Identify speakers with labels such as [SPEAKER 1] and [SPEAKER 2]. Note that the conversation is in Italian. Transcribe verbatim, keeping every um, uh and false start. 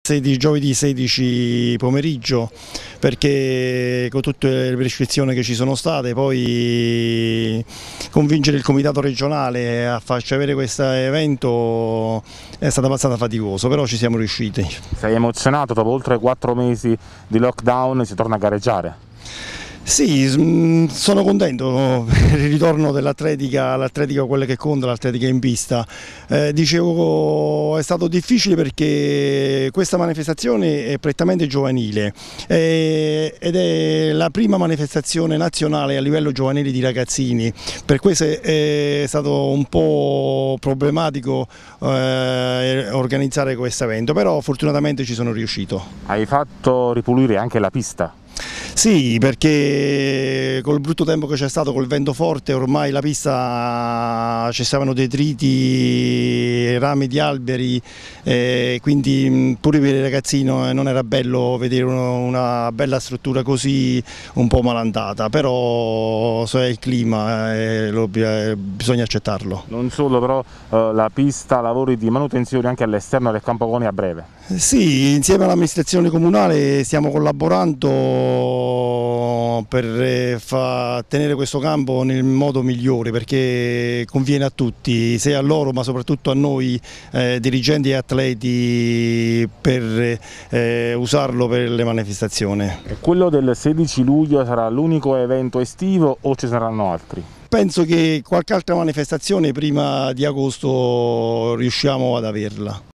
[SPEAKER 1] Giovedì sedici pomeriggio, perché con tutte le prescrizioni che ci sono state poi convincere il comitato regionale a farci avere questo evento è stato abbastanza faticoso, però ci siamo riusciti.
[SPEAKER 2] Sei emozionato? Dopo oltre quattro mesi di lockdown si torna a gareggiare?
[SPEAKER 1] Sì, sono contento per il ritorno dell'atletica, l'atletica quella che conta, l'atletica in pista. Eh, dicevo, è stato difficile perché questa manifestazione è prettamente giovanile eh, ed è la prima manifestazione nazionale a livello giovanile di ragazzini, per questo è stato un po' problematico eh, organizzare questo evento, però fortunatamente ci sono riuscito.
[SPEAKER 2] Hai fatto ripulire anche la pista?
[SPEAKER 1] Sì, perché col brutto tempo che c'è stato, col vento forte, ormai la pista ci stavano detriti, rami di alberi, eh, quindi pure per il ragazzino non era bello vedere una bella struttura così un po' malandata, però so è il clima, eh, lo, eh, bisogna accettarlo.
[SPEAKER 2] Non solo, però eh, la pista, lavori di manutenzione anche all'esterno del Campo Coni a breve.
[SPEAKER 1] Sì, insieme all'amministrazione comunale stiamo collaborando per far tenere questo campo nel modo migliore, perché conviene a tutti, sia a loro ma soprattutto a noi eh, dirigenti e atleti, per eh, usarlo per le manifestazioni.
[SPEAKER 2] E quello del sedici luglio sarà l'unico evento estivo o ci saranno altri?
[SPEAKER 1] Penso che qualche altra manifestazione prima di agosto riusciamo ad averla.